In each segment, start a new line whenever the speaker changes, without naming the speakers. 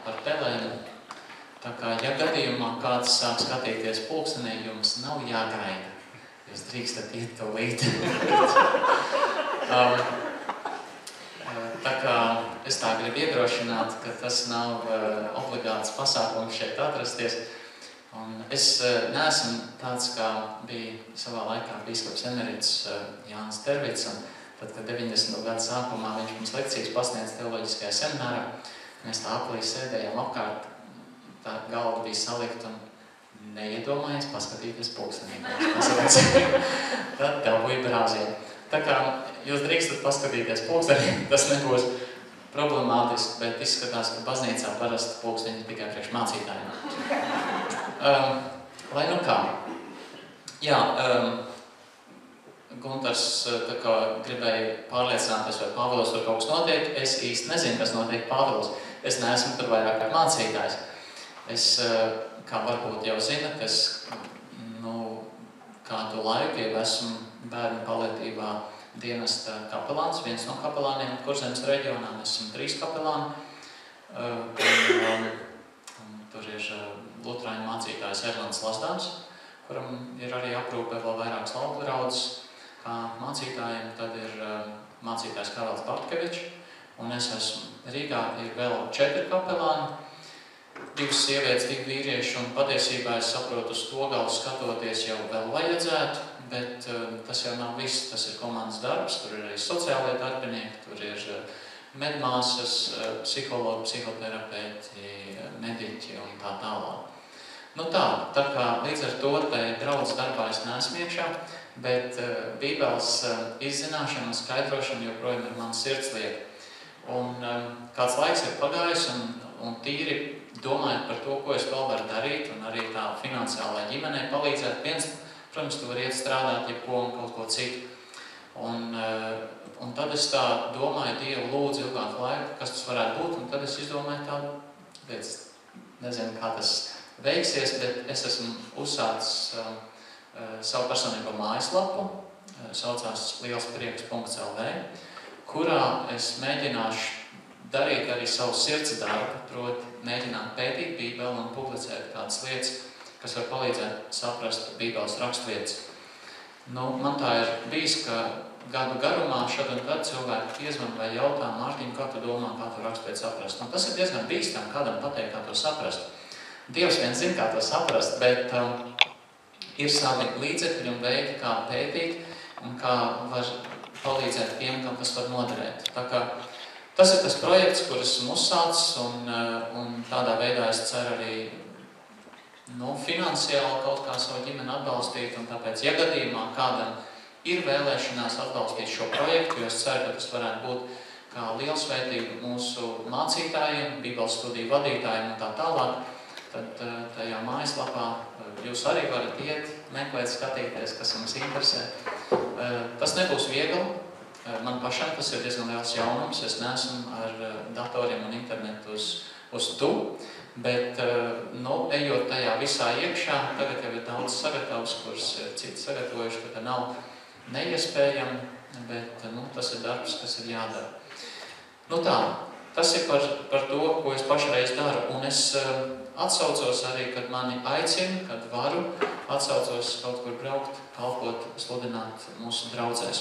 par telēm. Tā kā, ja gadījumā kāds sāk skatīties pulkstenī, jums nav jāgaida. Jūs drīkstat iet tūlīt. Tā kā es tā gribu iedrošināt, ka tas nav obligāts pasākums šeit atrasties. Un es neesmu tāds, kā bija savā laikā bīskaps emerits Jānis Tervits, un tad, kad 90. gadu sākumā viņš mums lekcijas pasniedz teoloģiskajā seminārā, mēs tā aplī sēdējām apkārt, tā galva bija salikt un neiedomājies paskatīties pulkstenī. Tad dabūja brāzienu. Tā kā jūs drīkstat paskatīties pulkstenī, tas nebūs problemātiski, bet izskatās, ka baznīcā parasti pulksteņi tikai priekš mācītājiem. Lai nu kā. Jā, Guntars tā kā gribēja pārliecināties, vai Pāvilos tur kaut kas notiek. Es īsti nezinu, kas notiek Pāvilos. Es neesmu tur vairāk kā mācītājs. Es, kā varbūt jau zinat, es kādu laiku jau esmu bērnu palietībā dienesta kapelāns, viens no kapelāniem Kurzemes reģionā. Mēs esam 3 kapelāni. Tur ir luterāņu mācītājs Erlands Lazdāns, kuram ir arī aprūpē vēl vairākas lauku draudzes kā mācītājiem. Tad ir mācītājs Karls Bartkevičs, un es esmu Rīgā, ir vēl 4 kapelāni, 2 sievietes, 2 vīrieši, un patiesībā es saprotu, uz to galu skatoties jau vēl vajadzētu, bet tas jau nav viss, tas ir komandas darbs, tur ir arī sociālie darbinieki, tur ir medmāsas, psihologi, psihoterapeiti, mediķi un tā tālāk. Tā kā līdz ar to draudzes darbā es neesmu iekšā, bet Bībeles izzināšana un skaidrošana joprojām ir mans sirdslieta. Un kāds laiks ir pagājis un tīri domājot par to, ko es vēl varu darīt, un arī tā finansiālai ģimenei palīdzēt. Viens, protams, tu vari iet strādāt jebko un kaut ko citu. Un tad es tā domāju, Dievu lūdzu ilgāku laiku, kas tas varētu būt, un tad es izdomāju tādu lietas. Nezinu, kā tas veiksies, bet es esmu uzsācis savu personīgo mājaslapu, saucās lielsprieks.lv, kurā es mēģināšu darīt arī savu sirds darbu, proti mēģināt pētīt Bībeli un publicēt kādas lietas, kas var palīdzēt saprast Bībeles raksturvietas. Man tā ir bijis, ka gadu garumā šad un tad cilvēki piezvan vai jautā, Mārtiņ, kā tu domā, kā tu raksturvietu saprast? Tas ir diezgan bīstam kādam pateikt, kā to saprast. Dievs vien zina, kā to saprast, bet ir savi līdzekļi un veidi, kā pētīt un kā var palīdzēt tiem, kam tas var noderēt. Tā kā tas ir tas projekts, kur esmu uzsācis, un tādā veidā es ceru arī finansiāli kaut kā savu ģimeni atbalstīt, un tāpēc, ja gadījumā kādam ir vēlēšanās atbalstīt šo projektu, jo es ceru, ka tas varētu būt kā liela svētība mūsu mācītājiem, Bībeles studiju vadītājiem un tā tālāk, tad tajā mājaslapā jūs arī varat iet, meklēt, skatīties, kas jums interesē. Tas nebūs viegli. Man pašam tas ir diezgan liels jaunums. Es neesmu ar datoriem un internetu uz tu, bet, ejot tajā visā iekšā, tagad jau ir daudz sagatavs, kurus citi sagatavojuši, ka tā nav neiespējami, bet, tas ir darbs, kas ir jādara. Tas ir par to, ko es pašreiz daru, un es atsaucos arī, kad mani aicina, kad varu, atsaucos kaut kur braukt, kalpot, sludināt mūsu draudzēs.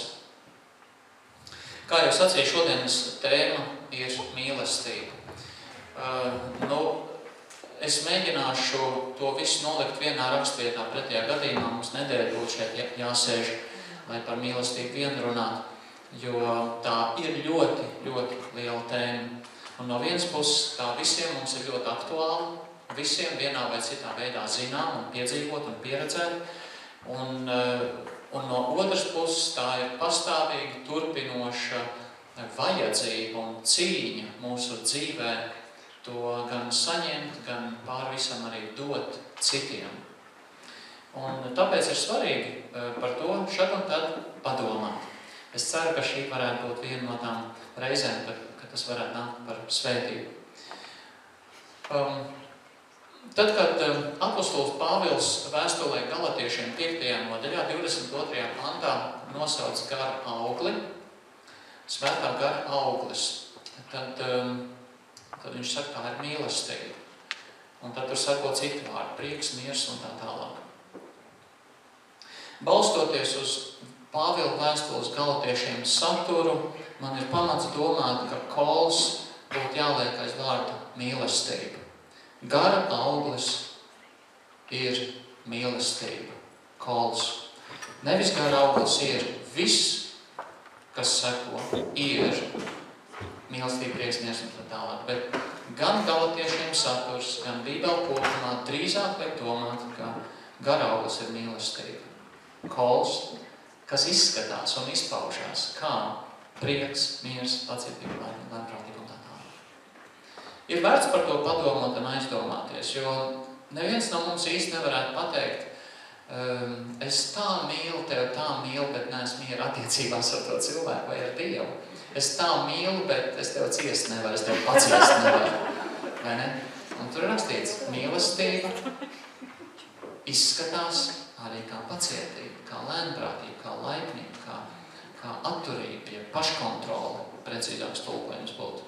Kā jau sacīju, šodienas tēma ir mīlestība. Es mēģināšu to visu nolikt vienā rakstvietā, pretējā gadījumā mums nedēļa būtu šeit jāsēž, lai par mīlestību vien runāt, jo tā ir ļoti, ļoti liela tēma. Un no vienas puses tā visiem mums ir ļoti aktuāla, visiem vienā vai citā veidā zinām un piedzīvot un pieredzēt. Un no otras puses tā ir pastāvīgi turpinoša vajadzība un cīņa mūsu dzīvē to gan saņemt, gan pār visam arī dot citiem. Un tāpēc ir svarīgi par to šad un tad padomāt. Es ceru, ka šī varētu būt viena no tām reizēm, ka tas varētu nākt par svētību. Tad, kad apostols Pāvils vēstulē Galatiešiem 5. nodaļā, 22. pantā nosauc gara augli, svētā gara auglis, tad tad viņš saka, tā ir mīlestība. Un tad tur sako citu vārdu, prieks, miers un tā tālāk. Balstoties uz Pāvila vēstules Galatiešiem saturu, man ir pamats domāt, ka kols būtu jāliek aiz vārdu mīlestība. Gara auglis ir mīlestība, kols. Nevis gara auglis ir viss, kas seko, ir mīlestība, prieks, miers un tā tālāk. Bet gan Galatiešiem saturs, gan Bībele kopumā drīzāk liek domāt, ka gara auglis ir mīlestība. Kols, kas izskatās un izpaužās kā prieks, miers, pacietība, lēnprātība un tā tālāk. Ir vērts par to padomāt un aizdomāties, jo neviens no mums īsti nevarētu pateikt, es tā mīlu tevi, bet neesmu miera attiecībās ar to cilvēku vai ar Dievu. Es tā mīlu, bet es tevi ciest nevaru, es tevi paciest nevaru. Vai ne? Un tur ir rakstīts, mīlestība izskatās arī kā pacietība, kā lēnprātība, kā laipnība, kā atturība, ja paškontrole, precīzāks tulkojums būtu.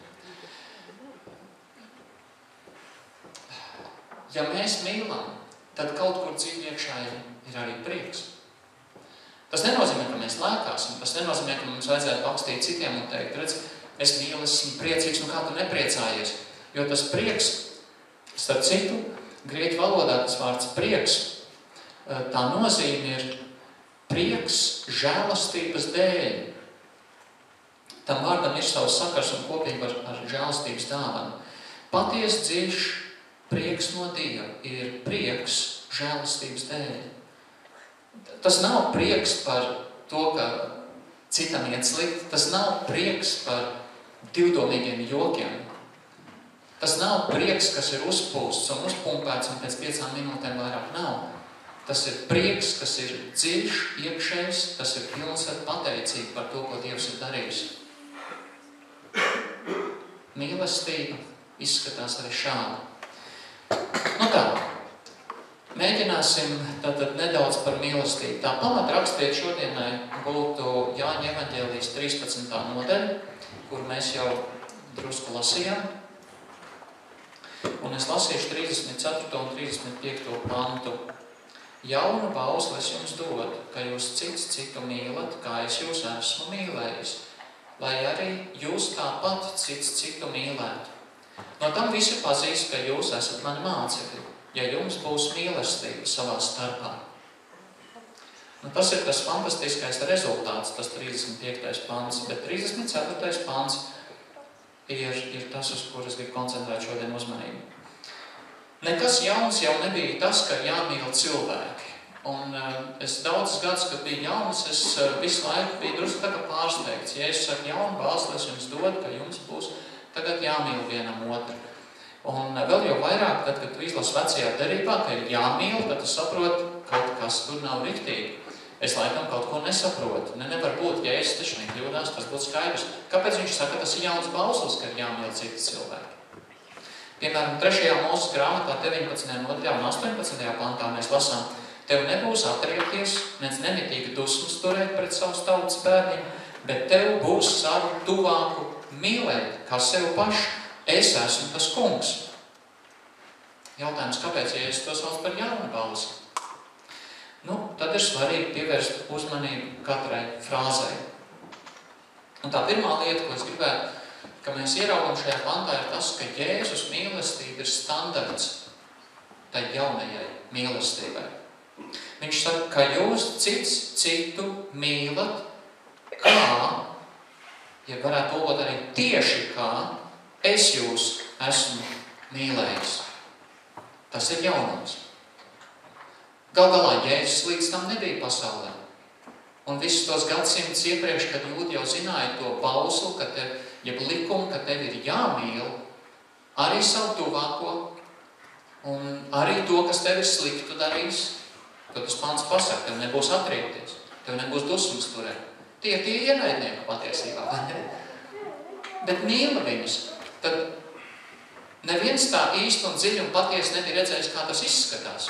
Ja mēs mīlam, tad kaut kur dzīvi iekšā ir arī prieks. Tas nenozīmē, ka mēs lēkāsim, tas nenozīmē, ka mums vajadzētu pakstīt citiem un teikt, redz, es mīlu, esmu priecīgs, kā tu nepriecājies. Jo tas prieks, starp citu, grieķu valodā tas vārds prieks, tā nozīme ir prieks žēlastības dēļ. Tam vārdam ir savs sakars un kopīgi ar žēlastības dāvanu. Paties dziļš prieks no Dieva ir prieks žēlastības dēļ. Tas nav prieks par to, ka citam iet slikti. Tas nav prieks par divdomīgiem jokiem. Tas nav prieks, kas ir uzpūsts un uzpumpēts un pēc 5 minūtēm vairāk nav. Tas ir prieks, kas ir dziļš, iekšējs, tas ir pilns ar pateicību par to, ko Dievs ir darījis. Mīlestība izskatās arī šādi. Nu tā, mēģināsim tātad nedaudz par mīlestību. Tā pamatrakstiet šodienai būtu Jāņa evaņģēlijas 13. nodaļa, kur mēs jau drusku lasījām. Un es lasīšu 34. un 35. pantu. Jaunu bausli es jums dodu, ka jūs cits citu mīlat, kā es jūs esmu mīlējis, lai arī jūs tāpat cits citu mīlētu. No tam visi pazīst, ka jūs esat mani mācekļi, ja jums būs mīlestība savā starpā. Nu, tas ir tas fantastiskais rezultāts, tas 35. pants, bet 34. pants ir tas, uz kuras gribu koncentrēt šodien uzmanību. Nekas jauns jau nebija tas, ka jāmīl cilvēki. Un es daudzus gadus, kad biju jauns, es visu laiku biju drusku tā kā pārsteigts. Ja es saku jaunu bāzli, es jums dodu, ka jums būs tagad jāmīl vienam otru. Un vēl jau vairāk, tad, kad tu izlasi vecajā derībā, ka ir jāmīl, tad tu saproti, kaut kas tur nav riktīgi. Es laikam kaut ko nesaprotu. Nevar būt, ja es taču nekļūdās, tas būtu skaidrs. Kāpēc viņš saka, tas ir jauns bauslis, ka ir jāmīl citi cilvēki? Piemēram, 3. Mūzes grāmatā 19. nodaļā un 18. pantā mēs lasām, tev nebūs atriepties, nemitīgi dusmas turēt pret savus tautas bērniem, bet tev būs savu tuvāku mīlēt, kā sev pašu. Es esmu tas kungs. Jautājums, kāpēc, ja es to sauc par jaunu bausli? Nu, tad ir svarīgi pievērst uzmanību katrai frāzei. Un tā pirmā lieta, ko es gribētu, ka mēs ieraugam šajā pantā, ir tas, ka Jēzus mīlestība ir standarts tai jaunajai mīlestībai. Viņš saka, ka jūs cits citu mīlat kā, ja varētu lūgt arī tieši kā, es jūs esmu mīlējis. Tas ir jaunums. Gal galā Jēzus līdz tam nebija pasaulē. Un visus tos gadsimtus iepriekš, kad jūdi jau zināja to bauslu, jeb likumu, ka tev ir jāmīl arī savu tuvāko un arī to, kas tev ir sliktu darījis, tad tas pants pasaka, tev nebūs atriepties, tev nebūs dusmas turēt. Tie ienaidnieki patiesībā. Bet mīla viņus, tad neviens tā īsti un dziļi un patiesi nebija redzējis, kā tas izskatās.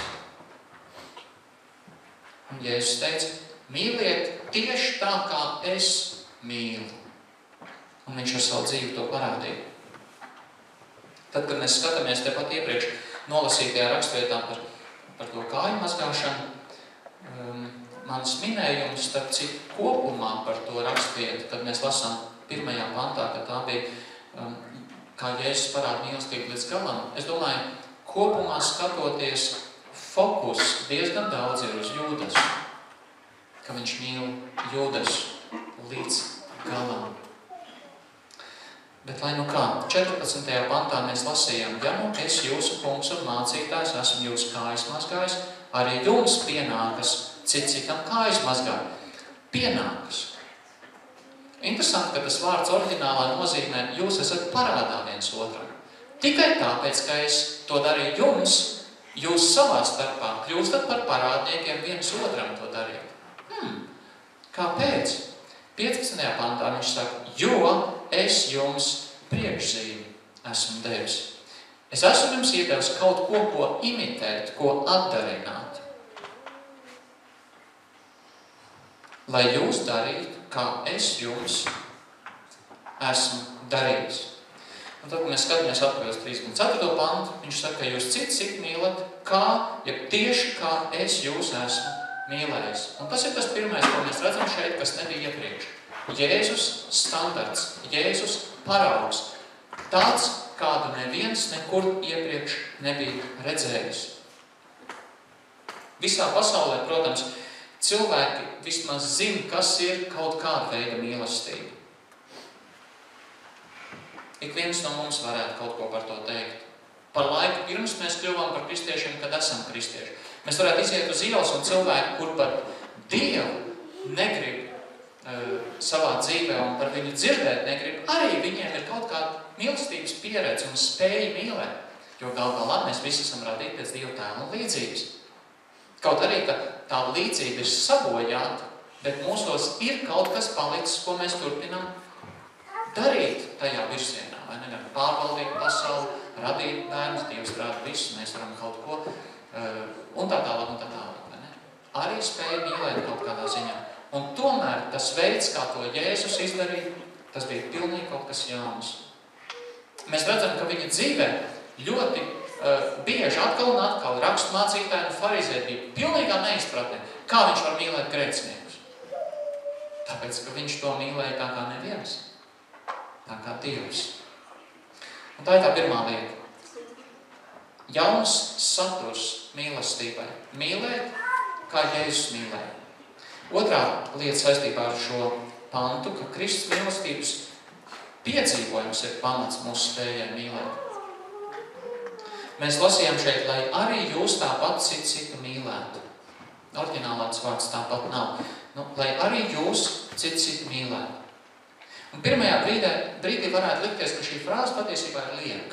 Un Jēzus teica, mīliet tieši tā, kā es mīlu. Un viņš ar savu dzīvi to parādīja. Tad, kad mēs skatāmies tepat iepriekš nolasītajā rakstvietā par to kāju mazgāšanu, mans minējums, starp citu, kopumā par to rakstvietu, kad mēs lasām 1. pantā, ka tā bija, kā Jēzus parāda mīlestību līdz galam. Es domāju, kopumā skatoties, fokus diezgan daudz ir uz Jūdas, ka viņš mīl Jūdas līdz galam. Bet lai nu kā, 14. pantā mēs lasījām, ja nu es jūsu kungs un mācītājs esmu jūsu kājas mazgājis, arī jums pienākas citam kājas mazgāt. Pienākas. Interesanti, ka tas vārds oriģinālā nozīmē, jūs esat parādā viens otram. Tikai tāpēc, ka es to darīju jums, jūs savā starpā kļūstat par parādniekiem viens otram to darīt. Kāpēc? 15. pantā viņš saka, jo es jums priekšzīmi esmu devis. Es esmu jums iedevis kaut ko imitēt, ko atdarināt. Lai jūs darītu, kā es jums esmu darījis. Un tad, kad mēs skatāmies atpakaļ uz 3.4. pantu, viņš saka, ka jūs cits mīlat, tieši kā es jūs esmu mīlējis. Un tas ir tas pirmais, ko mēs redzam šeit, kas nebija iepriekš. Jēzus standarts, Jēzus paraugs, tāds, kādu neviens nekur iepriekš nebija redzējis. Visā pasaulē, protams, cilvēki vismaz zina, kas ir kaut kāda veida mīlestība. Ik viens no mums varētu kaut ko par to teikt. Par laiku pirms mēs kļuvām par kristiešiem, kad esam kristieši. Mēs varētu iziet uz ielas un cilvēki, kur par Dievu negrib savā dzīvē un par viņu dzirdēt negrib, arī viņiem ir kaut kāda mīlestības pieredze un spēja mīlēt. Jo gal galā mēs visi esam radīti pēc Dieva tēla un līdzības. Kaut arī, ka tā līdzība ir sabojāta, bet mūsos ir kaut kas palicis, ko mēs turpinām darīt tajā virzienā. Vai ne? Pārvaldīt pasauli, radīt bērnus, Dievs rāda visu, mēs varam kaut ko un tā tālāk. Vai ne? Arī spēja mīlēt kaut kādā ziņā. Un tomēr tas veids, kā to Jēzus izdarīja, tas bija pilnīgi kaut kas jauns. Mēs redzam, ka viņa dzīvē ļoti bieži atkal un atkal rakstmācītāji un farizēji bija pilnīgā neizpratnē, kā viņš var mīlēt grēciniekus. Tāpēc, ka viņš to mīlēja tā kā neviens, tā kā Dievs. Un tā ir tā pirmā lieta. Jauns saturs mīlestībai. Mīlēt, kā Jēzus mīlēja. Otrā lieta saistībā ar šo pantu, ka Kristus mīlestības piedzīvojums ir pamats mūsu spējai mīlēt. Mēs lasījām šeit, lai arī jūs tāpat citu mīlētu. Oriģinālāts vārds tāpat nav. Lai arī jūs citu mīlētu. Un pirmajā brīdī varētu likties, ka šī frāze patiesībā ir lieka.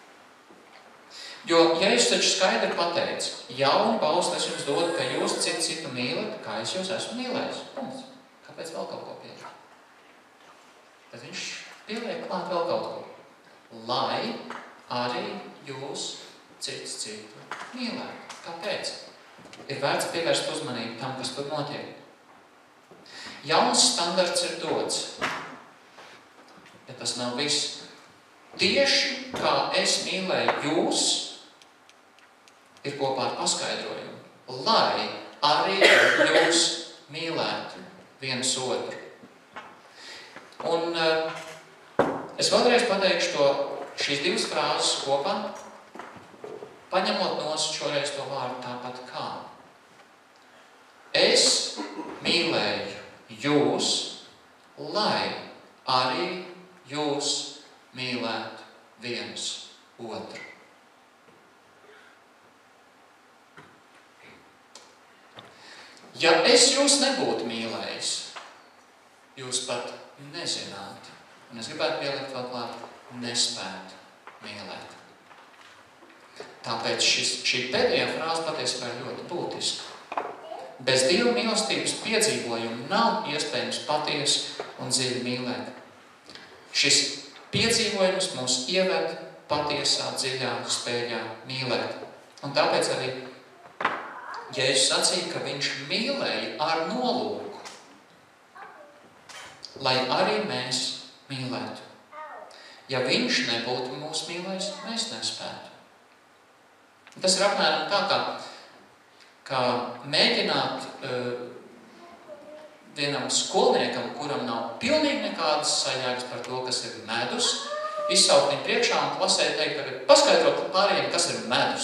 Jo Jēzus taču skaidri pateica, jaunu baustu es jums dodu, ka jūs citu mīlat, kā es jūs esmu mīlējis. Kāpēc vēl kaut ko pieliek? Tad viņš pieliek klāt vēl kaut ko. Lai arī jūs citu mīlētu. Kāpēc? Ir vērts pievērst uzmanību tam, kas tur notiek. Jauns standarts ir dots. Bet tas nav viss. Tieši kā es mīlēju jūs, ir kopā ar paskaidrojumu. Lai arī jūs mīlētu viens otru. Un es vēlreiz pateikšu šīs divas frāzes kopā, paņemot nost šoreiz to vārdu tāpat kā. Es mīlēju jūs, lai arī jūs mīlētu viens otru. Ja es jūs nebūtu mīlējis, jūs pat nezināt, un es gribētu pielikt vēl klāt, nespētu mīlēt. Tāpēc šī pēdējā frāze patiesībā ir ļoti būtiska. Bez Dieva mīlestības piedzīvojuma nav iespējams patiesi un dziļi mīlēt. Šis piedzīvojums mūs ieved patiesā, dziļā spējā mīlēt. Un tāpēc arī Jēzus sacīja, ka viņš mīlēja ar nolūku, lai arī mēs mīlētu. Ja viņš nebūtu mūs mīlējis, mēs nespētu. Tas ir apmēram tā, kā mēģināt vienam skolniekam, kuram nav pilnīgi nekādas sajēgas par to, kas ir medus, izsaukt viņu priekšā un klasē teikt, tagad paskaidrot pārējiem, kas ir medus.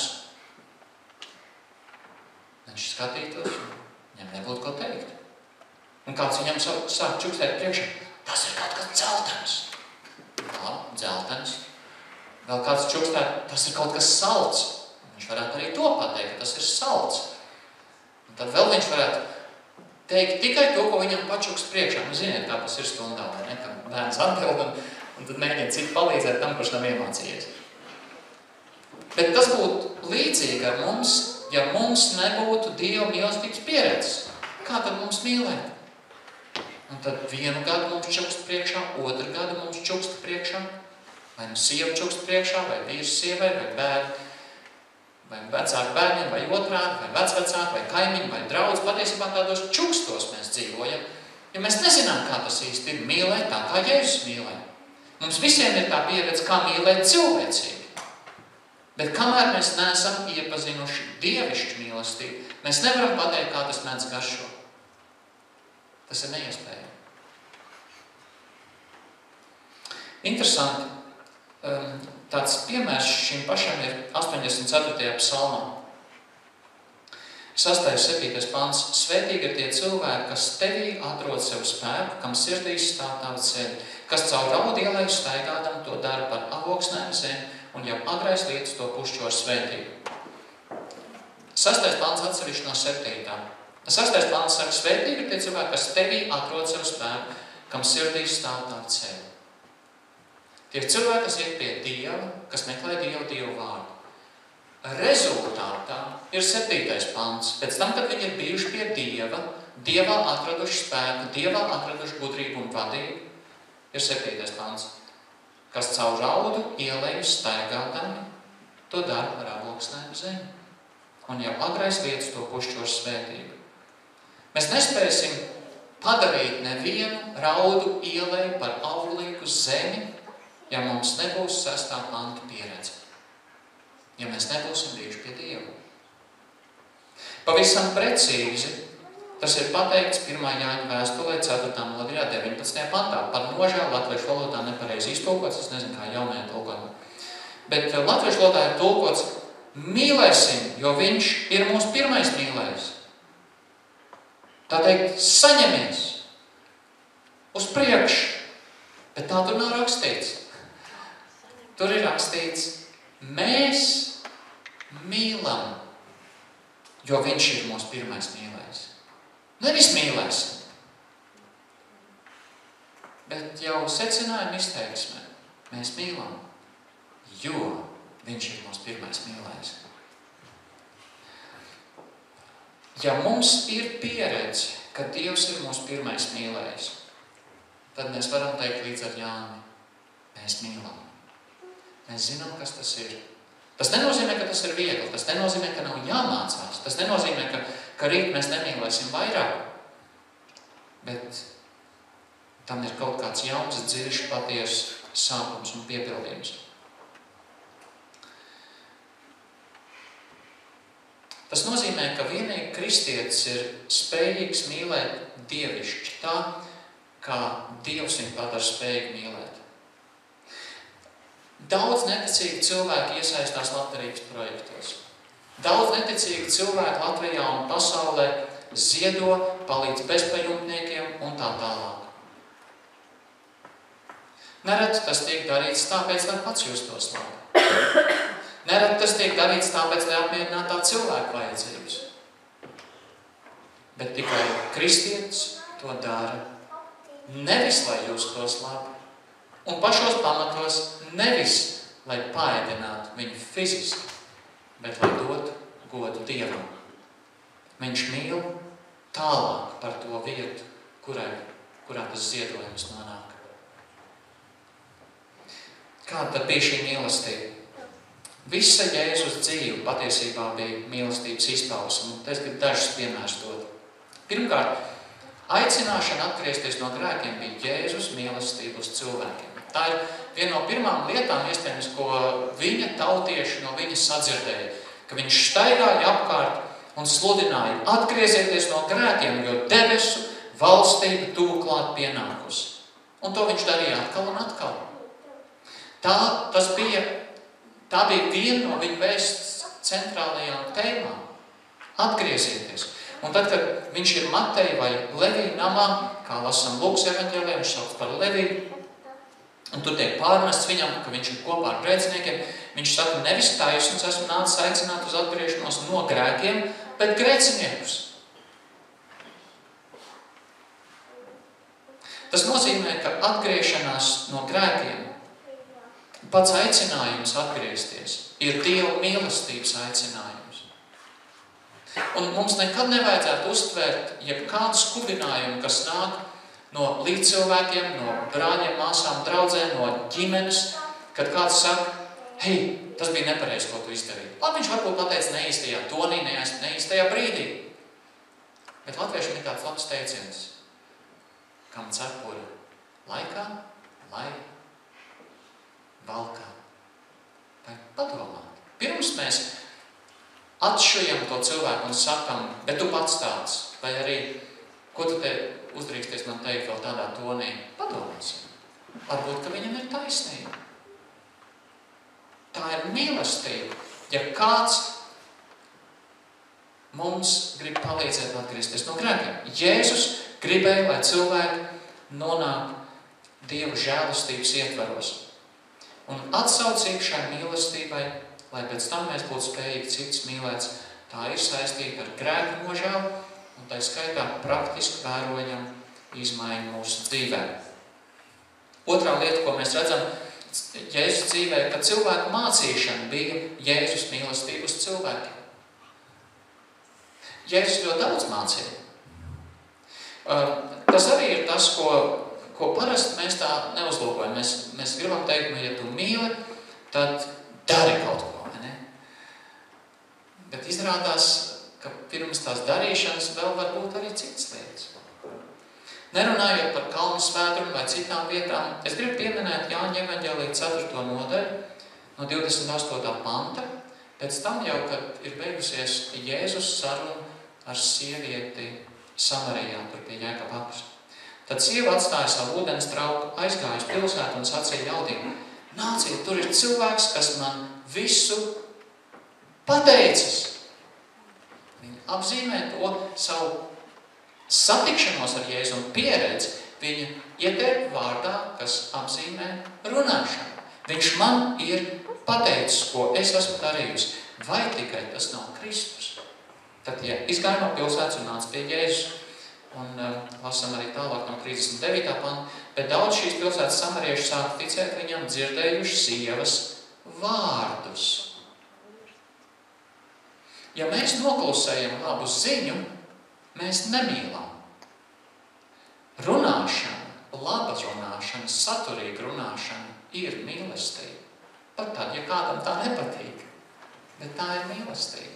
Viņš skatītos, viņam nebūtu ko teikt. Un kāds viņam sāk čukstēt priekšā, tas ir kaut kas dzeltens. Jā, dzeltens. Vēl kāds čukstēt, tas ir kaut kas salds. Viņš varētu arī to pateikt, ka tas ir salds. Un tad vēl viņš varētu teikt tikai to, ko viņam pačukst priekšā. Nu, ziniet, kā tas ir stundā, vai ne? Ka bērns atbild un tad mēģina citu palīdzēt tam, kurš nav iemācījies. Bet tas būtu līdzīgi ar mums, ja mums nebūtu Dieva mīlestības pieredzes. Kā tad mums mīlēt? Un tad vienu gadu mums čukst priekšā, otru gadu mums čukst priekšā, vai nu sieva čukst priekšā, vai vīrs sievai, vai bērni, vai vecāki bērniem, vai otrādi, vai vecvecāki, vai kaimiņi, vai draudz. Patiesībā tādos čukstos mēs dzīvojam, ja mēs nezinām, kā tas īsti ir mīlēt tā, kā Jēzus mīlēt. Mums visiem ir tā pieredze, kā mīlēt cilvēcīgi. Bet kamēr mēs neesam iepazinuši dievišķu mīlestību, mēs nevaram pateikt, kā tas mēdz garšo. Tas ir neiespējami. Interesanti. Tāds piemērs šim pašam ir 84. psalmā. 6. 7. pants. Svētīgi ir tie cilvēki, kas tevī atrod sev spēku, kam sirdīs stāv tavi ceļi, kas caur raudu ielai staigādam to dara par avoksnēm zemi, un jau agrais lietas to pušķo ar svētību. 6. pants atsevišķi no 7. 6. pants saka, svētīgi ir tie cilvēki, kas tevī atrod sev spēku, kam sirdīs stāv tavi ceļi. Tie ir cilvēki, kas iet pie Dieva, kas meklē Dievu vārdu. Rezultātā ir 7. pants. Pēc tam, kad viņi ir bijuši pie Dieva, Dievā atraduši spēku, Dievā atraduši gudrību un vadību, ir 7. pants. Kas caur raudu ieleju staigādami, to dara ar avoksnēm zemi. Un jau agrais lietas to pušķo ar svētību. Mēs nespēsim padarīt nevienu raudu ieleju par auglīgu zemi, ja mums nebūs 6. panta pieredze. Ja mēs nebūsim bijuši pie Dieva. Pavisam precīzi tas ir pateikts 1. Jāņa vēstulē 4. nodaļā 19. pantā. Par nožēlu latviešu valodā nepareizi iztulkots, es nezinu, kā jaunajā tulkojumā. Bet latviešu valodā ir tulkots mīlēsim, jo viņš ir mūsu pirmais mīlējs. Tā teikt, saņemies uz priekšu, bet tā tur nav rakstīts. Tur ir rakstīts, mēs mīlam, jo viņš ir mūsu pirmais mīlējs. Nevis mīlēsim, bet jau secinājumi izteiksmē. Mēs mīlam, jo viņš ir mūsu pirmais mīlējs. Ja mums ir pieredze, ka Dievs ir mūsu pirmais mīlējs, tad mēs varam teikt līdz ar Jāni, mēs mīlam. Mēs zinām, kas tas ir. Tas nenozīmē, ka tas ir viegli, tas nenozīmē, ka nav jāmācās, tas nenozīmē, ka rīt mēs nemīlēsim vairāk. Bet tam ir kaut kāds jauns, dziļš, patiesas sākums un piepildījums. Tas nozīmē, ka vienīgi kristietis ir spējīgs mīlēt dievišķi tā, kā Dievs viņu padara spējīgi mīlēt. Daudz neticīgi cilvēki iesaistās labdarības projektos. Daudz neticīgi cilvēki Latvijā un pasaulē ziedo, palīdz bezpajumtniekiem un tā tālāk. Nereti tas tiek darīts tāpēc, lai pats justos labi. Nereti tas tiek darīts tāpēc, lai apmierinātu tā cilvēku vajadzības. Bet tikai kristietis to dara nevis, lai justos labi, un pašos pamatos nevis, lai paēdinātu viņu fiziski, bet lai dotu godu Dievam. Viņš mīl tālāk par to vietu, kurā tas ziedojums nonāk. Kāda tad bija šī mīlestība? Visa Jēzus dzīve patiesībā bija mīlestības izpausme, un es gribu dažus piemērus dot. Pirmkārt, aicināšana atgriezties no grēkiem bija Jēzus mīlestība uz cilvēkiem. Tā ir viena no pirmām lietām, iespējams, ko viņa tautieši no viņas sadzirdēja, ka viņš staigāja apkārt un sludināja: atgriezieties no grēkiem, jo debesu valstība tuvu klāt pienākusi. Un to viņš darīja atkal un atkal. Tā bija viena no viņa vēsts centrālajām tēmām. Atgriezieties. Un tad, kad viņš ir Mateja vai Levija namā, kā lasam Lūkas evaņģēlijā, viņš sauc par Leviju, un tur tiek pārmests viņam, ka viņš ir kopā ar grēciniekiem, viņš saka: nevis taisnus esmu nācis aicināt uz atgriešanos no grēkiem, bet grēciniekus. Tas nozīmē, ka atgriešanās no grēkiem, pats aicinājums atgriezties, ir Dieva mīlestības aicinājums. Un mums nekad nevajadzētu uztvērt jebkādu skubinājumu, kas nāk no līdzcilvēkiem, no brāļiem, māsām, draudzēm, no ģimenes, kad kāds saka: hei, tas bija nepareizi, ko tu izdarīji. Labi, viņš varbūt pateica neīstajā tonī, neīstajā brīdī. Bet latviešiem ir tāds labs teiciens: kam cepura laikā, lai valkā. Vai padomāt? Pirms mēs atšujam to cilvēku un sakam: bet tu pats tāds, vai arī, ko tu te uzdrīksties man teikt vēl tādā tonī? Padomāsim. Varbūt, ka viņam ir taisnība. Tā ir mīlestība. Ja kāds mums grib palīdzēt atgriezties no grēkiem. Jēzus gribēja, lai cilvēki nonāk Dieva žēlastības ietvaros. Un atsaucība šai mīlestībai, lai pēc tam mēs būtu spējīgi cits mīlēts, tā ir saistīta ar grēku nožēlu, un tā skaitā praktiski vērojam izmaiņu mūsu dzīvē. Otrā lieta, ko mēs redzam Jēzus dzīvē, ka cilvēku mācīšana bija Jēzus mīlestība uz cilvēkiem. Jēzus ļoti daudz mācīja. Tas arī ir tas, ko parasti mēs tā neuzlūkojam. Mēs gribam teikt, ja tu mīli, tad dari kaut ko. Bet izrādās, ka pirms tās darīšanas vēl var būt arī citas lietas. Nerunājot par kalnu svētrumu vai citām vietām, es gribu pieminēt Jāņa evaņģēlija 4. nodaļu no 28. panta. Pēc tam jau, kad ir beigusies Jēzus saruna ar sievieti Samarijā, tur pie Jēkaba apus. Tad sieva atstāja savu ūdens trauku, aizgāja uz pilsētu un sacīja ļaudīm: nāciet, tur ir cilvēks, kas man visu pateicis. Viņa apzīmē to savu satikšanos ar Jēzu un pieredzi. Viņa ietērp vārdā, kas apzīmē runāšanu. Viņš man ir pateicis, ko es esmu darījusi. Vai tikai tas nav Kristus? Tad, ja izgāja no pilsētas un nāca pie Jēzus, un lasam arī tālāk no 39. panta, bet daudz šīs pilsētas samarieši sāk ticēt viņam, dzirdējuši sievas vārdus. Ja mēs noklusējam labu ziņu, mēs nemīlam. Runāšana, laba runāšana, saturīga runāšana ir mīlestība. Pat tad, ja kādam tā nepatīk, bet tā ir mīlestība.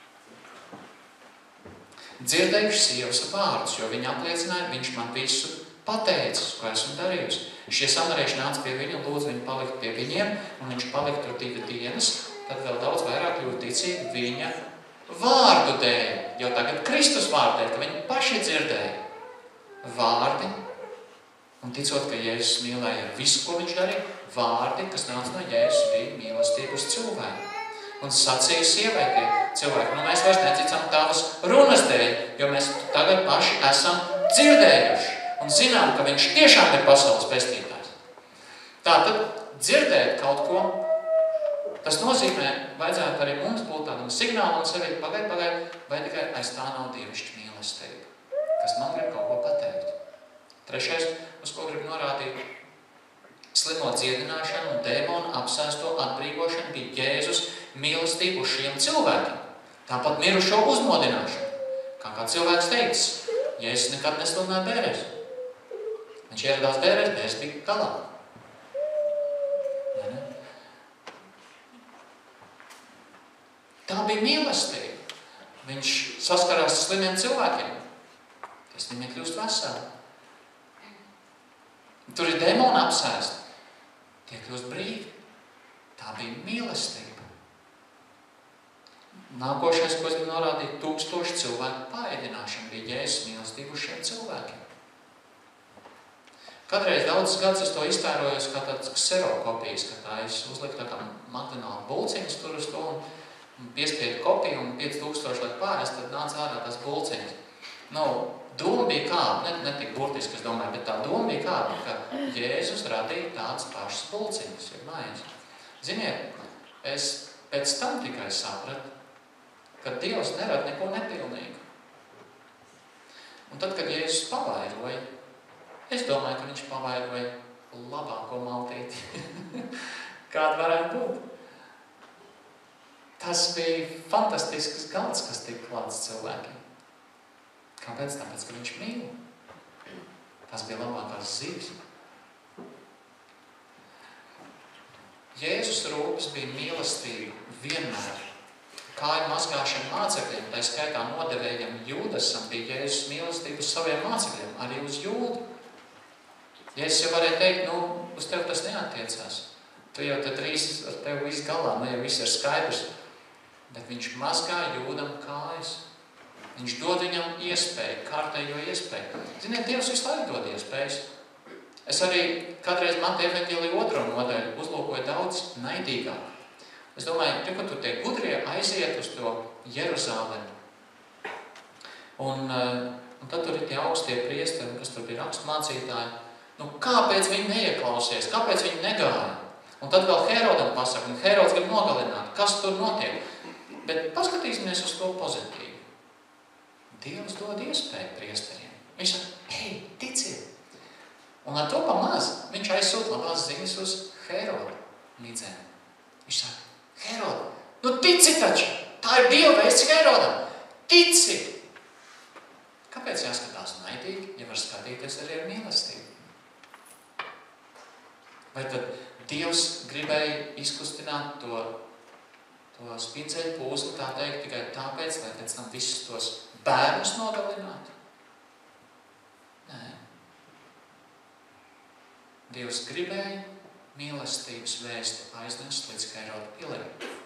Dzirdējuši sievas vārdus, jo viņa apliecināja, viņš man visu pateicis, ko esmu darījusi. Šie samarieši nāca pie viņa un lūdza viņu palikt pie viņiem, un viņš palika tur 2 dienas, tad vēl daudz vairāk kļūt ticīgi viņa vārdu dēļ, jo tagad Kristus vārdu dēļ, ka viņi paši dzirdēja vārdi, un ticot, ka Jēzus mīlēja ar visu, ko viņš darīja, vārdi, kas nāca no Jēzus, bija mīlestība uz cilvēku. Un sacīja sievai tie cilvēki: mēs vairs neticam tavas runas dēļ, jo mēs tagad paši esam dzirdējuši un zinām, ka viņš tiešām ir pasaules pestītājs. Tātad dzirdēt kaut ko, tas nozīmē, vajadzētu arī mums būt tādam signālam sevi: pagaid, vai tikai aiz tā nav dievišķa mīlestība, kas man grib kaut ko pateikt. Trešais, uz ko gribu norādīt: slimo dziedināšana un dēmonu apsēsto atbrīvošana bija Jēzus mīlestību uz šiem cilvēkiem. Tāpat mirušo uzmodināšana. Kā cilvēks teicis, Jēzus nekad nesludināja bērēs. Viņš ieradās bērēs, bērēs bija galā. Tā bija mīlestība. Viņš saskarās ar slimiem cilvēkiem. Tas viņiem kļūst veseli. Tur ir demoni apsēsti. tie kļūst brīvi. Tā bija mīlestība. Nākošais, ko es gribu norādīt, 1000 cilvēku paēdināšana bija Jēzus mīlestība uz šiem cilvēkiem. Kādreiz daudzus gadus es to iztērojos kā tāds kserokopijas, ka tā es uzliku tā kā McDonald's bulciņas tur uz to un piespiedu kopiju un 5000 lai pārēs, tad nāca ārā tās bulciņas. Doma bija kāda, ne tik burtiski, es domāju, bet tā doma bija kāda, ka Jēzus radīja tādas pašas bulciņas, ir maiņas. Ziniet, es pēc tam tikai sapratu, ka Dievs nerada neko nepilnīgu. Un tad, kad Jēzus pavairoja, es domāju, ka viņš pavairoja labāko maltīti, kāda varētu būt. Tas bija fantastisks galds, kas tika klāts cilvēkiem. Kāpēc? Tāpēc, ka viņš mīl. Tas bija labākās zivis. Jēzus rūpes bija mīlestība vienmēr. Kāju mazgāšana mācekļiem, tā skaitā nodevējam Jūdasam, bija Jēzus mīlestība uz saviem mācekļiem, arī uz Jūdu. Jēzus jau varēja teikt, uz tevi tas neattiecās. Tu jau tad drīz ar tevi viss galā, jau viss ir skaidrs. Bet viņš mazgāja Jūdam kājas. Viņš dod viņam iespēju, kārtējo iespēju. Ziniet, Dievs visu laiku dod iespējas. Es arī kādreiz Mateja evaņģēlija 2. nodaļu uzlūkoju daudz naidīgāk. Es domāju, ka tur tie gudrie aiziet uz to Jeruzalemi. Un tad tur ir tie augstie priesteri, kas tur bija rakstmācītāji. Kāpēc viņi neieklausies? Kāpēc viņi negāja? Un tad vēl Herodam pasaka, un Herods grib nogalināt. Kas tur notiek? Bet paskatīsimies uz to pozitīvi. Dievs dod iespēju priesteriem. Viņš saka, ticiet! Un ar to pamaz viņš aizsūta labās ziņas uz Herodu līdzēm. Viņš saka, Herod, tici taču! Tā ir Dieva vēsts Herodam! Tici! Kāpēc jāskatās naidīgi, ja var skatīties arī ar mīlestību? Vai tad Dievs gribēja izkustināt to spinceļu pūsli, tā teikt, tikai tāpēc, lai pēc tam visus tos bērnus nogalinātu? Nē. Dievs gribēja mīlestības vēsti aiznest līdz Heroda pilī.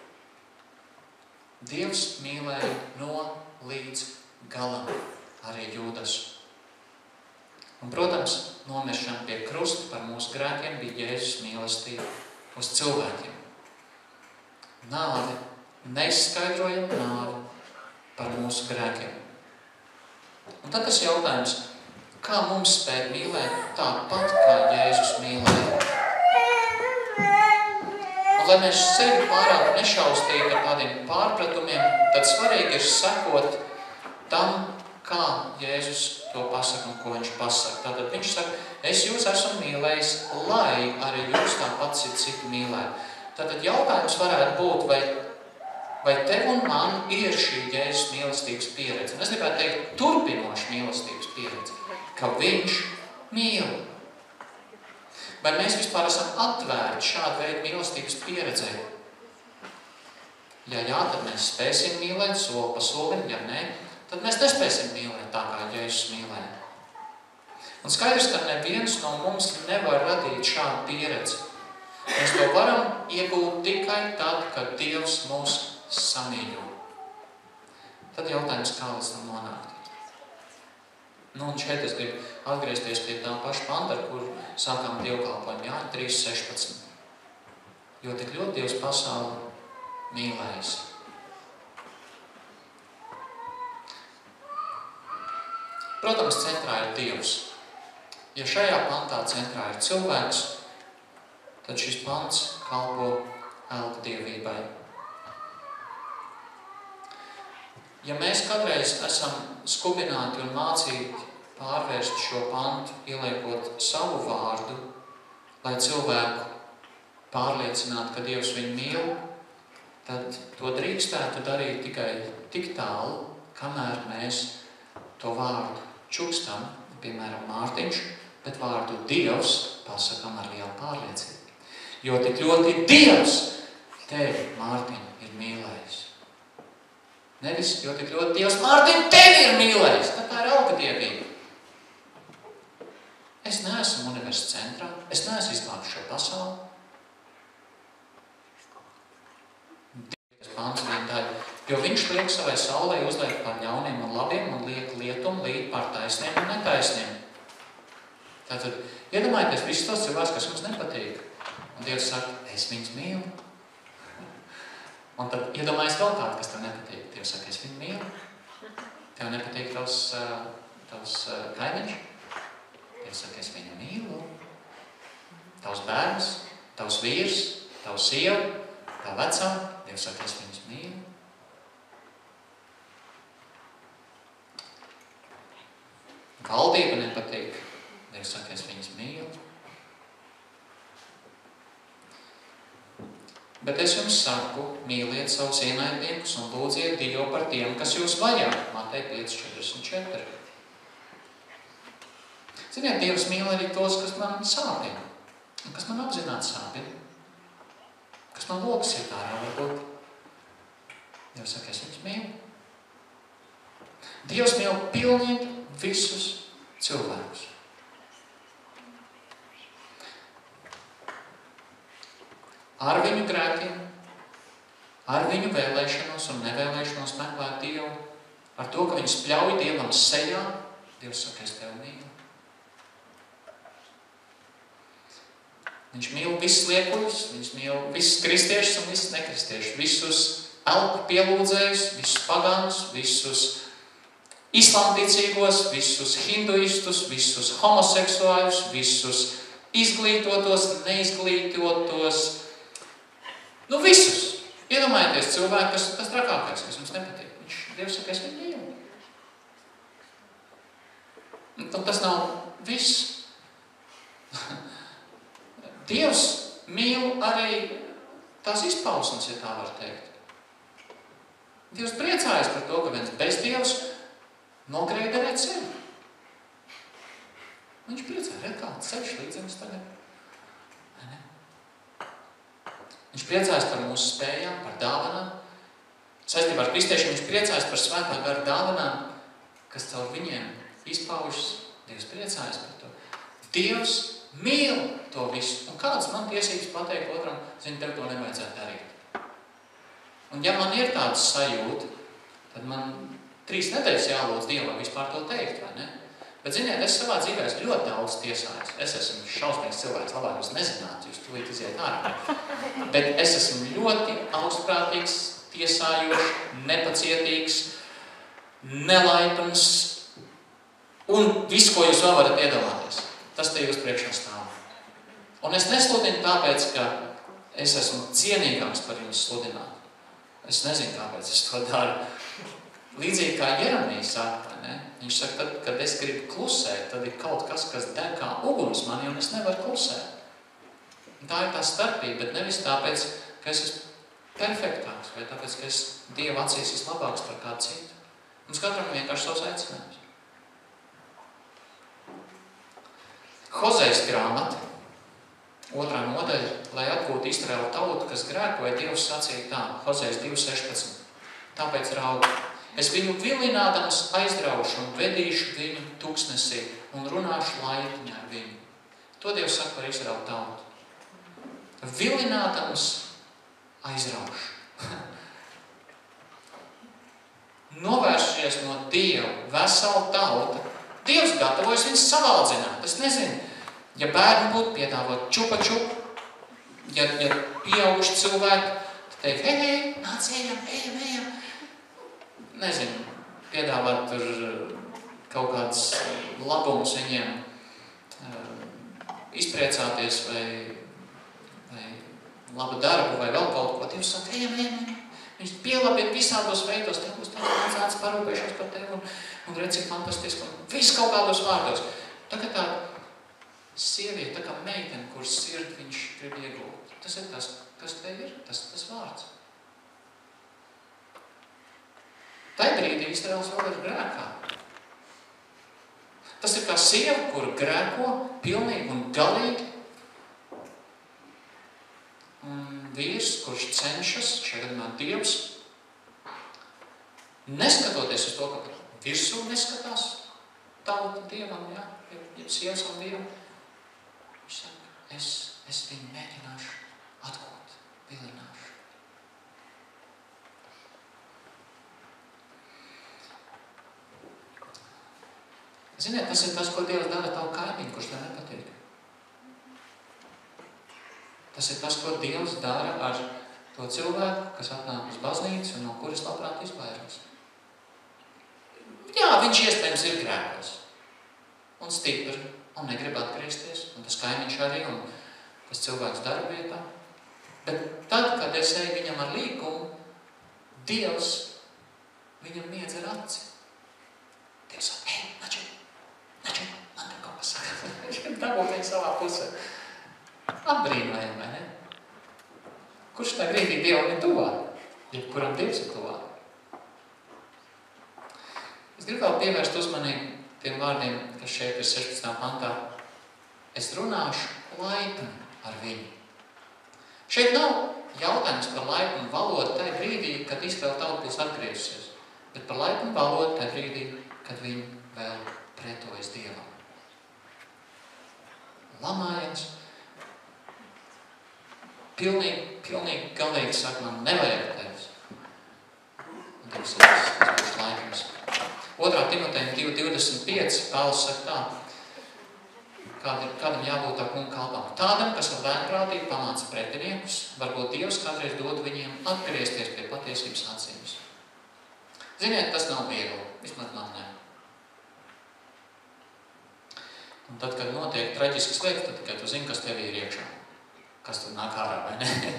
Dievs mīlēja no līdz galam arī Jūdas. Un, protams, nomiršana pie krusta par mūsu grēkiem bija Jēzus mīlestība uz cilvēkiem. Nāve, neizskaidrojama nāve par mūsu grēkiem. Un tad tas jautājums, kā mums spēt mīlēt tāpat, kā Jēzus mīlēja? Un, lai mēs sevi pārāk nešaustītu ar tādiem pārpratumiem, tad svarīgi ir sekot tam, kā Jēzus to pasaka un ko viņš pasaka. Tātad viņš saka, es jūs esmu mīlējis, lai arī jūs tāpat citu mīlētu. Tātad jautājums varētu būt, vai tev un man ir šī Jēzus mīlestības pieredze. Un es gribētu teikt, turpinoša mīlestības pieredze, ka viņš mīl. Vai mēs vispār esam atvērti šādu veidu mīlestības pieredzē? Ja jā, tad mēs spēsim mīlēt soli pa solim, ja nē, tad mēs nespēsim mīlēt tā, kā Jēzus mīlēja. Un skaidrs, ka neviens no mums nevar radīt šādu pieredzi. Mēs to varam iegūt tikai tad, kad Dievs mūs samīļo. Tad jautājums, kā līdz tam nonākt. Un šeit es gribu atgriezties pie tā paša panta, ar kur sākām dievkalpojumu, Jāņa 3:16. Jo tik ļoti Dievs pasauli mīlējis. Protams, centrā ir Dievs. Ja šajā pantā centrā ir cilvēks, tad šis pants kalpo elku dievībai. Ja mēs kādreiz esam skubināti un mācīti pārvērst šo pantu, ieliekot savu vārdu, lai cilvēku pārliecinātu, ka Dievs viņu mīl, tad to drīkstētu darīt tikai tik tālu, kamēr mēs to vārdu čukstam, piemēram, Mārtiņš, bet vārdu Dievs pasakam ar lielu pārliecību. Jo tik ļoti Dievs tevi, Mārtiņ, ir mīlējis. Nevis, jo tik ļoti Dievs, Mārtiņ, tevi ir mīlējis. Tā ir elka dievība. Es neesmu universas centrā, es neesmu izglābis šo pasauli. Jo viņš liek savai saulē uzliek par ļauniem un labiem un liek lietumu līdz par taisniem un netaisniem. Tātad, iedomājieties visus tos cilvēkus, kas jums nepatīk. Un Dievs saka, es viņus mīlu. Un tad iedomājies vēl kādu, kas tev nepatīk. Dievs saka, es viņu mīlu. Tev nepatīk tavs kaimiņš. Dievs saka, es viņu mīlu. Tavs bērns, tavs vīrs, tavs sieva, tā vecā. Dievs saka, es viņus mīlu. Valdība nepatīk. Dievs saka, es viņus mīlu. Bet es jums saku, mīliet savus ienaidniekus un lūdziet Dievu par tiem, kas jūs vajā. Matei 5:44. Ziniet, Dievs mīl arī tos, kas man sāpina. Un kas man apzināti sāpina. Kas man lokas ir ārā varbūt. Dievs saka, es viņus mīlu. Dievs mīl pilnīgi visus cilvēkus. Ar viņu grēkiem, ar viņu vēlēšanos un nevēlēšanos meklēt Dievu, ar to, ka viņus pļauj Dievam sejā, Dievs saka, es tevi mīlu. Viņš mīl visus liekuļus, viņš mīl visus kristiešus un visus nekristiešus, visus elku pielūdzējus, visus pagānus, visus islamticīgos, visus hinduistus, visus homoseksuāļus, visus izglītotos, neizglītotos, visus. Iedomājieties cilvēku, kas tas trakākais, kas jums nepatīk. Dievs saka, es viņu mīlu. Un tas nav viss. Dievs mīl arī tās izpausmes, ja tā var teikt. Dievs priecājas par to, ka viens bezdievs nogrēja derēt sevi. Viņš priecāja, redz kāds ceļš līdz jums tagad. Viņš priecājas par mūsu spējām, par dāvanām. Saistībā ar kristiešiem viņš priecājas par svētā gara dāvanām, kas caur viņiem izpaužas. Dievs priecājas par to. Dievs mīl to visu. Un kādas man tiesības pateikt otram, zini, tev to nevajadzētu darīt. Un ja man ir tāds sajūta, tad man 3 nedēļas jālūdz Dievam vispār to teikt, vai ne? Bet, ziniet, es savā dzīvē esmu ļoti daudz tiesājis. Es esmu šausmīgs cilvēks, labāk jūs nezinātu, jūs tūlīt iziet ārā. Bet es esmu ļoti augstprātīgs, tiesājošs, nepacietīgs, nelaipns un visu, ko jūs vēl varat iedomāties. Tas te jūs priekšā stāv. Un es nesludinu tāpēc, ka es esmu cienīgāks par jums sludināt. Es nezinu, kāpēc es to daru. Līdzīgi kā Jeremijs saka, ne? Viņš saka, tad, kad es gribu klusēt, tad ir kaut kas, kas deg kā uguns mani, un es nevaru klusēt. Un tā ir tā starpība, bet nevis tāpēc, ka es esmu perfektāks, vai tāpēc, ka es Dieva acīs vislabāks par kādu citu. Mums katram vienkārši savs aicinājums. Hozejas grāmata, 2. nodaļa, lai atgūtu Izraēlu tautu, kas grēkoja, Dievs sacīja tā, Hozejas 2:16. Tāpēc raugu. Es viņu vilinādams aizdraušu un vedīšu viņu tuksnesī un runāšu laipni ar viņu. To Dievs saka par Izraēlu tautu. Vilinādams aizraušu. Novēršies no Dieva vesela tauta. Dievs gatavojas viņus savaldzināt. Es nezinu, ja bērni būtu piedāvot čupa-čupu, ja pieauguši cilvēki, tad teikt, hei, nāc, ejam. Nezinu, piedāvāt tur kaut kāds labums viņiem izpriecāties vai labu darbu vai vēl kaut ko. Dievs saka, ejam. Viņš pielabina visādos veidos, tev būs tāds mācāts parūpējušies par tevi un redz, cik fantastiski un viss kaut kādos vārdos. Tagad tā sieviete, tā kā meitene, kuras sirdi viņš grib iegūt. Tas ir tas, kas te ir, tas vārds. Tai brīdī Izraels vēl ir grēkā. Tas ir kā sieva, kura grēko pilnīgi un galīgi. Un vīrs, kurš cenšas, šajā gadījumā Dievs, neskatoties uz to, ka virsū neskatās tauta Dievam, ja sievas un Dievam, viņš saka, es viņu mēģināšu atgūt, vilināšu. Ziniet, tas ir tas, ko Dievs dara tavu kaimiņu, kurš tev nepatīk. Tas ir tas, ko Dievs dara ar to cilvēku, kas atnāk uz baznīcu un no kuras labprāt izvairās. Jā, viņš iespējams ir grēkos un stipri un negrib atgriezties, un tas kaimiņš arī, un tas cilvēks darba vietā. Bet tad, kad es eju viņam ar līkumu, Dievs viņam miedz ar aci. Dievs saka, Nači, man te kaut kas saka. Viņš grib dabūt viņu savā pusē. Apbrīnojam, vai ne? Kurš tā brīdī Dievam ir tuvāk? Jebkuram Dievs ir tuvāk. Es gribu vēl pievērst uzmanību tiem vārdiem, kas šeit ir 16. pantā. Es runāšu laipni ar viņu. Šeit nav jautājums par laipnu valodu tajā brīdī, kad Izraēla tauta būs atgriezusies, bet par laipnu valodu tajā brīdī, kad viņi vēl pretojas Dievam. Lamājams, pilnīgi galīgi saka, man nevajag tevis. Un Dievs ir laipns. 2. Timotejam 2.25 Pāvils saka tā, kādam jābūt tā kunga kalpam. Tādam, kas ar lēnprātību pamāca pretiniekus, varbūt Dievs kādreiz dod viņiem atgriezties pie patiesības acības. Ziniet, tas nav viegli, vismaz man ne. Un tad, kad notiek traģiskas lietas, tad tikai tu zini, kas tev ir iekšā. Kas tur nāk ārā, vai ne?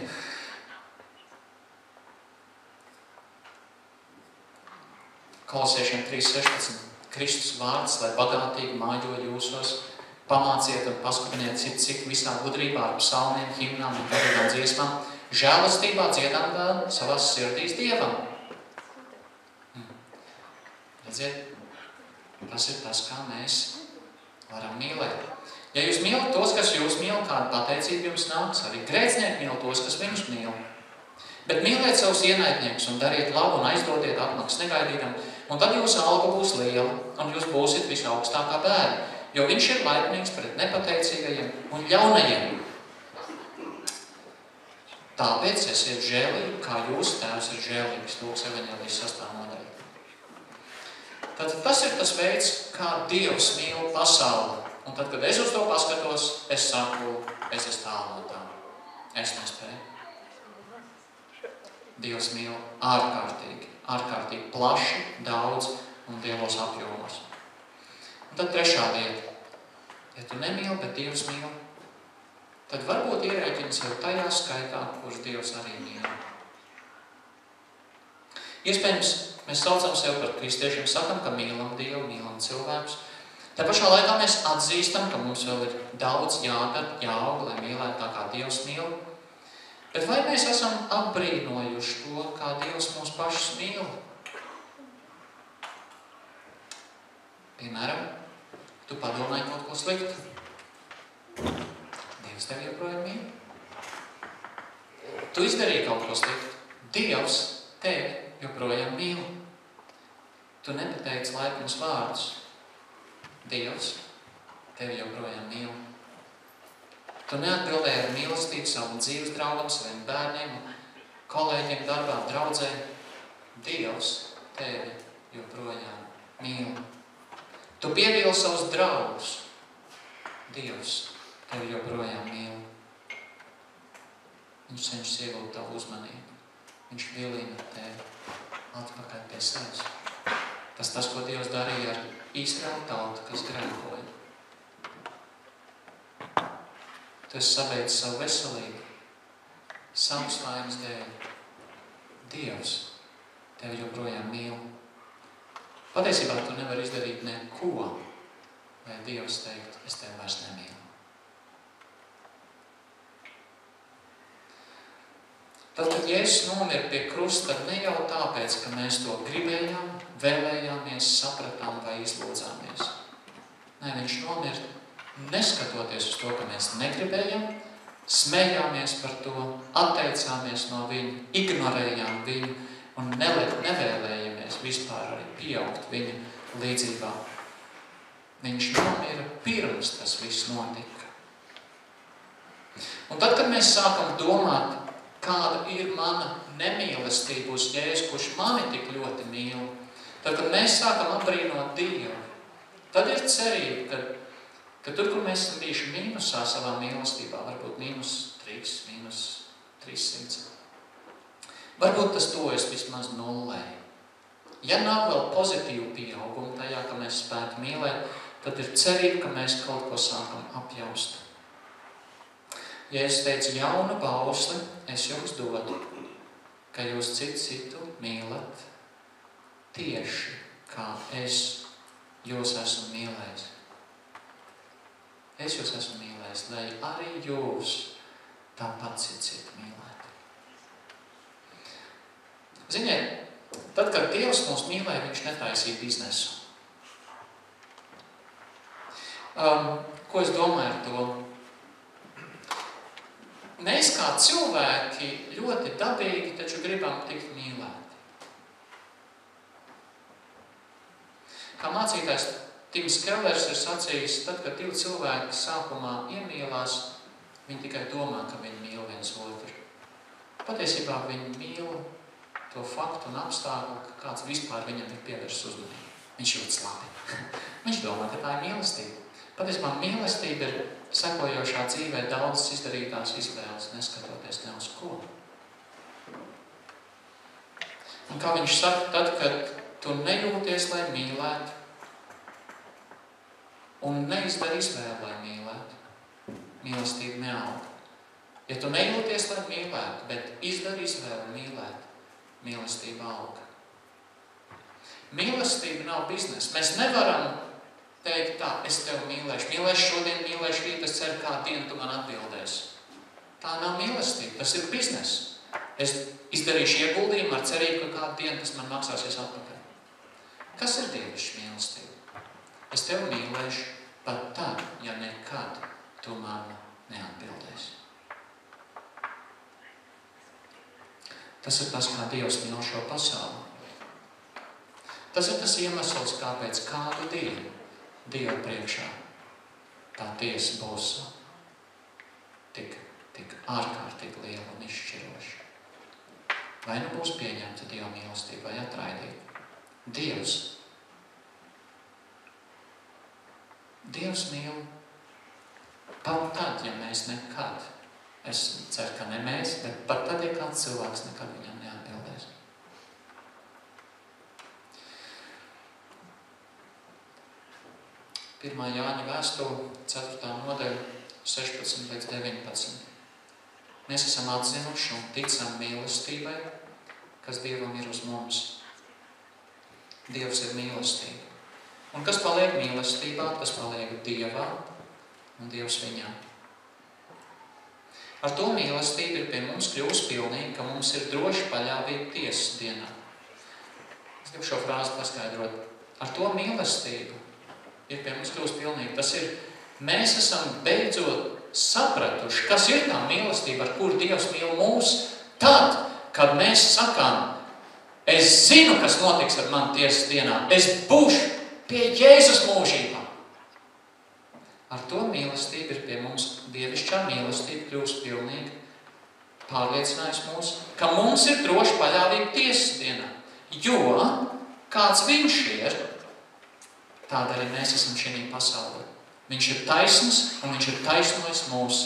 Kolosiešiem 3.16. Kristus vārds, lai bagātīgi mājo jūsos, pamāciet un paskatiniet cik visā gudrībā ar psalmiem, himnām un garīgām dziesmām, žēlastībā dziedām vēl savās sirdīs Dievam. Redziet, tas ir tas, kā mēs varam mīlēt. Ja jūs mīlat tos, kas jūs mīl, kāda pateicība jums nāks, arī grēcinieki mīl tos, kas viņus mīl. Bet mīliet savus ienaidniekus un dariet labu un aizdodiet atmaksas negaidītam, un tad jūsu alga būs liela, un jūs būsiet visaugstākā bērni, jo viņš ir laipnīgs pret nepateicīgajiem un ļaunajiem. Tāpēc esiet žēlīgi, kā jūsu tēvs ir žēlīgs, Lūkas evaņģēlijas 6. nodaļa. Tad tas ir tas veids, kā Dievs mīl pasauli. Un tad, kad es uz to paskatos, es saku, es esmu tālu no tā. Es nespēju. Dievs mīl ārkārtīgi plaši, daudz un lielos apjomos. Un tad trešā lieta. Ja tu nemīli, bet Dievs mīl, tad varbūt ierēķini sev tajā skaitā, kurš Dievs arī mīl. Iespējams, mēs saucam sev par kristiešiem, sakam, ka mīlam Dievu, mīlam cilvēkus. Tā pašā laikā mēs atzīstam, ka mums vēl ir daudz jādara, jāaug, lai mīlētu tā, kā Dievs mīl. Bet vai mēs esam apbrīnojuši to, kā Dievs mūs pašus mīl? Piemēram, tu padomāji kaut ko sliktu. Dievs tevi joprojām mīl. Tu izdarīji kaut ko sliktu. Dievs tevi joprojām mīl. Tu nepateici laipnus vārdus. Dievs tevi joprojām mīl. Tu neatbildēji ar mīlestību savam dzīves draugam, saviem bērniem, kolēģiem, darbā, draudzēm. Dievs tevi joprojām mīl. Tu pievīli savus draugus. Dievs tevi joprojām mīl. Viņš cenšas iegūt tavu uzmanību. Viņš vilina tevi atpakaļ pie sevis. Tas, ko Dievs darīja ar Izraēlu tautu, kas grēkoja. Tu esi sabeidzis savu veselību, savas vainas dēļ. Dievs tevi joprojām mīl. Patiesībā tu nevari izdarīt neko, lai Dievs teikt, es tevi vairs nemīlu. Tad, kad Jēzus nomira pie krusta, tad ne jau tāpēc, ka mēs to gribējām, vēlējāmies, sapratām vai izlūdzāmies. Nē, viņš nomira neskatoties uz to, ka mēs negribējam, smējāmies par to, atteicāmies no viņa, ignorējām viņu un nevēlējamies vispār arī pieaugt viņa līdzībā. Viņš nomira pirms tas viss notika. Un tad, kad mēs sākam domāt, kāda ir mana nemīlestība uz Jēzu, kurš mani tik ļoti mīl, tad, kad mēs sākam apbrīnot Dievu, Tad ir cerība, ka tur, kur mēs esam bijuši mīnusā savā mīlestībā, varbūt -3, -300, varbūt tas tojas vismaz nullē. Ja nav vēl pozitīvu pieaugumu tajā, ka mēs spētu mīlēt, tad ir cerība, ka mēs kaut ko sākam apjaust. Ja es teicu jaunu bausli, es jums dodu, ka jūs citu mīlat tieši, kā es jūs esmu mīlējis. Es jūs esmu mīlējis, lai arī jūs tāpat citu mīlēt. Ziniet, tad, kad Dievs mūs mīlēja, viņš netaisīja biznesu. Ko es domāju ar to? Mēs kā cilvēki ļoti dabīgi taču gribam tikt mīlēti. Kā mācītājs Tims Kellers ir sacījis, tad, kad divi cilvēki sākumā iemīlās, viņi tikai domā, ka viņi mīl viens otru. Patiesībā viņi mīl to faktu un apstākļu, ka kāds vispār viņam ir pievērsts uzmanību. Viņš jūtas labi. Viņš domā, ka tā ir mīlestība. Patiesībā mīlestība ir sekojošā dzīvē daudzas izdarītās izvēles, neskatoties ne uz ko. Un kā viņš saka, tad, kad tu nejūties, lai mīlētu, un neizdari izvēli, lai mīlētu, mīlestība neaug. Ja tu nejūties, lai mīlētu, bet izdari izvēli mīlēt, mīlestība aug. Mīlestība nav biznesa. Mēs nevaram teikt tā, es tevi mīlēšu šodien, mīlēšu rīt, es ceru, kādu dienu tu man atbildēsi. Tā nav mīlestība, tas ir biznes. Es izdarīšu ieguldījumu ar cerību, ka kādu dienu tas man maksāsies atpakaļ. Kas ir dievišķa mīlestība? Es tevi mīlēšu pat tad, ja nekad tu man neatbildēsi. Tas ir tas, kā Dievs mīl šo pasauli. Tas ir tas iemesls, kāpēc kādu dienu Dieva priekšā tā tiesa būs tik ārkārtīgi liela un izšķiroša. Vai nu būs pieņemta Dieva mīlestība vai atraidīta? Dievs mīl pat tad, ja mēs nekad, es ceru, ka ne mēs, bet pat tad, ja kāds cilvēks nekad viņam neatbildēs. Pirmā Jāņa vēstule, 4. nodaļa, 16 līdz 19. Mēs esam atzinuši un ticam mīlestībai, kas Dievam ir uz mums. Dievs ir mīlestība. Un kas paliek mīlestībā, tas paliek Dievā un Dievs viņā. Ar to mīlestība ir pie mums kļūst pilnīga, ka mums ir droši paļāvība tiesas dienā. Es gribu šo frāzi paskaidrot. Ar to mīlestību ir pie mums kļūst pilnīgi. Tas ir, mēs esam beidzot sapratuši, kas ir tā mīlestība, ar kuru Dievs mīl mūs, tad, kad mēs sakām, es zinu, kas notiks ar mani tiesas dienā, es būšu pie Jēzus mūžībā. Ar to mīlestība ir pie mums, dievišķā mīlestība kļūst pilnīgi, pārliecinājusi mūs, ka mums ir droši paļāvība tiesas dienā, jo kāds viņš ir, tāda arī mēs esam šī pasaulē. Viņš ir taisns un viņš ir taisnojis mūs.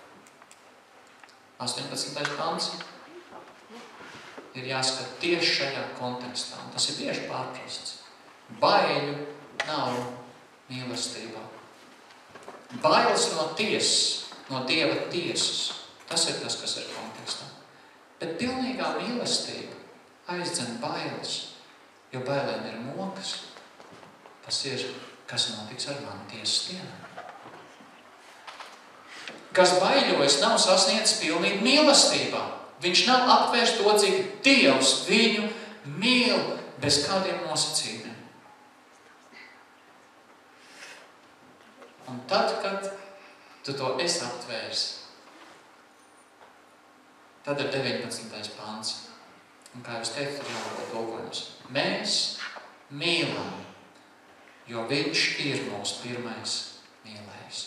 18. pants ir jāskat tieši šajā kontekstā. Un tas ir bieži pārprasts. Baiļu nav mīlestībā. Bailes no tiesas, no Dieva tiesas. Tas ir tas, kas ir kontekstā. Bet pilnīgā mīlestība aizdzen bailes, jo bailēm ir mokas. Tas ir, kas notiks ar mani tiesas dienā. Kas baiļojas, nav sasniedzis pilnīgi mīlestībā. Viņš nav apvērst to, cik Dievs viņu mīl bez kādiem nosacījumiem. Un tad, kad tu to esi aptvērs, tad ir 19. pants. Un kā jūs teicu, tad jābūt tulkojums. Mēs mīlam, jo viņš ir mūsu pirmais mīlējs.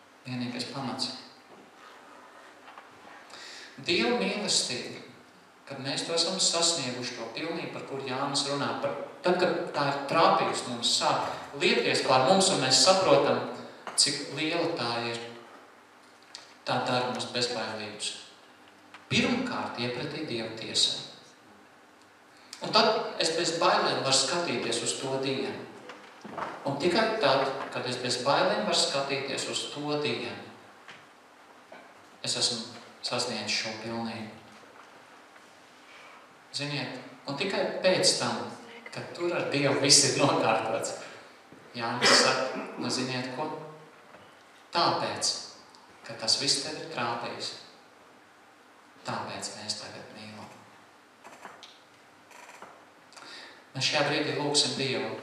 Vienīgais pamats. Dieva mīlestība, kad mēs to esam sasnieguši, to pilnību, par kur Jānis runā, tad, kad tā ir trāpījusi mums, sāk liekties pār mums, un mēs saprotam, cik liela tā ir, tā dara mums bezbailības. Pirmkārt, iepratī Dieva tiesai. Un tad es bez bailēm varu skatīties uz to dienu. Un tikai tad, kad es bez bailēm varu skatīties uz to dienu, es esmu sasniedzis šo pilnību. Ziniet, un tikai pēc tam, kad tur ar Dievu viss ir nokārtots, Jānis saka, nu ziniet ko? Tāpēc, ka tas viss tev ir trāpījis, tāpēc mēs tagad mīlam. Mēs šajā brīdī lūksim Dievu.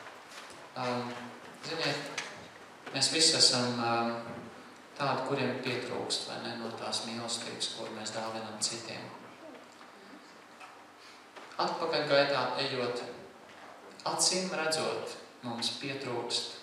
Ziniet, mēs visi esam tādi, kuriem pietrūkst, vai ne, no tās mīlestības, kur mēs dāvinam citiem. Atpakaļ gaitā ejot, acīm redzot, mums pietrūkst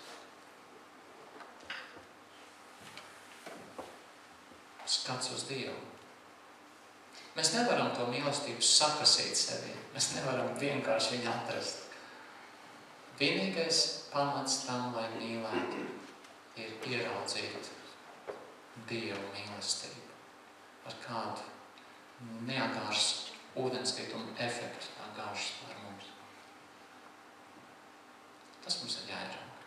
skats uz Dievu. Mēs nevaram to mīlestību sakasīt sevi. Mēs nevaram vienkārši viņu atrast. Vienīgais pamats tam, lai mīlētu, ir ieraudzīt Dievu mīlestību. Ar kādu neagāršu ūdenskrituma efektu tā gāžas par mums. Tas mums ir jāierauga.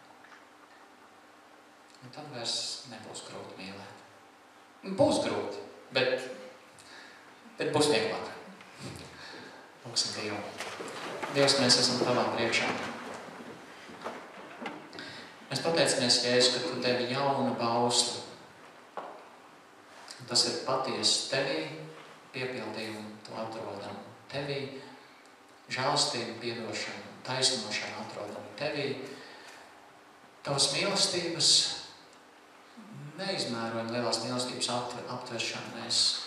Un tad vairs nebūs grūti mīlēt. Būs grūti, bet būs vieglāk. Lūksim Dievu. Dievs, mēs esam tavā priekšā. Mēs pateicamies, Jēzus, ka tu devi jaunu bausli. Tas ir patiesi tevī, piepildījumu to atrodam tevī, žēlstību, piedošanu, taisnošanu atrodam tevī. Tavas mīlestības, neizmērojam lielās mīlestības aptveršanu,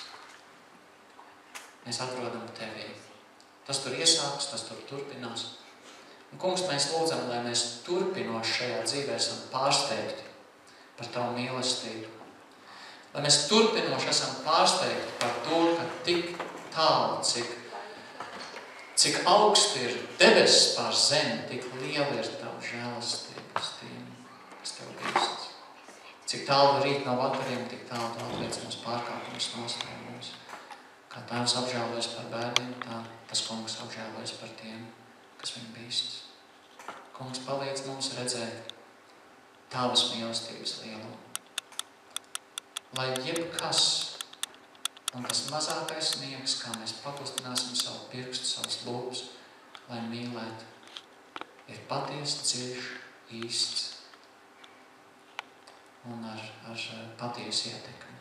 mēs atrodam tevī. Tas tur iesāks, tas tur turpinās. Un, kungs, mēs lūdzam, lai mēs turpinoši šajā dzīvē esam pārsteigti par tavu mīlestību. Lai mēs turpinoši esam pārsteigti par to, ka tik tālu, cik augsti ir debesis pār zemi, tik liela ir tavu žēlastību uz tiem, kas tev bīstas. Cik tālu rīt no vakariem, tik tālu tu atliec mums pārkāpumus nostāj mums. Kā tēvs apžēlojas par bērniem, tā tas kungs apžēlojas par tiem, kas viņu bīstas. Kungs, palīdz mums redzēt tavas mīlestības lielumu. Lai jebkas, un tas mazākais sniegs, kā mēs paklustināsim savu pirkstu, savus lūpus, lai mīlētu, ir patiesi dziļš, īsts un ar patiesu ietekmi.